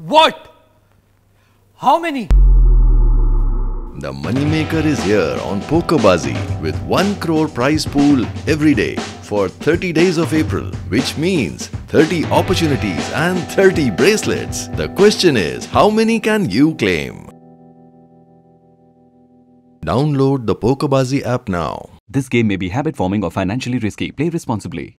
What? How many? The Moneymaker is here on Pokerbaazi with 1 crore prize pool every day for 30 days of April, which means 30 opportunities and 30 bracelets. The question is, how many can you claim? Download the Pokerbaazi app now. This game may be habit-forming or financially risky. Play responsibly.